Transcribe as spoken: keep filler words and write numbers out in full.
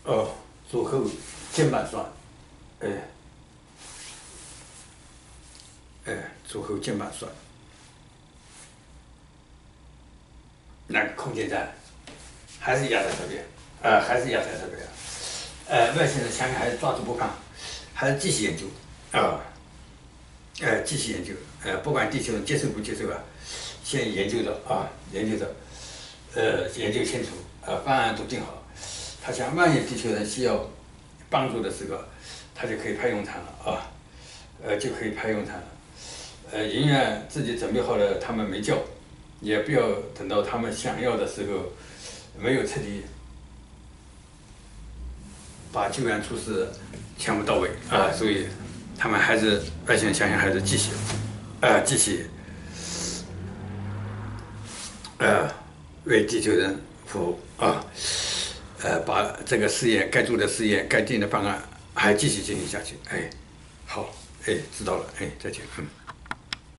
哦，左后肩膀酸，哎，哎，左后肩膀酸，那个空间站还是压在这边，呃，还是压在这边，呃，外星人想想还是抓住不放，还是继续研究，啊、呃，继续研究，呃，不管地球人接受不接受啊，先研究着啊，研究着，呃，研究清楚，呃，方案都定好。他想，万一地球人需要帮助的时候，他就可以派用场了啊，呃，就可以派用场了。呃，宁愿自己准备好了，他们没叫，也不要等到他们想要的时候，没有彻底把救援措施全部到位啊，所以他们还是外星人想想还是继续，呃，继续，呃，为地球人服务啊，呃，把这个试验该做的试验、该定的方案还继续进行下去。哎，好，哎，知道了，哎，再见，嗯。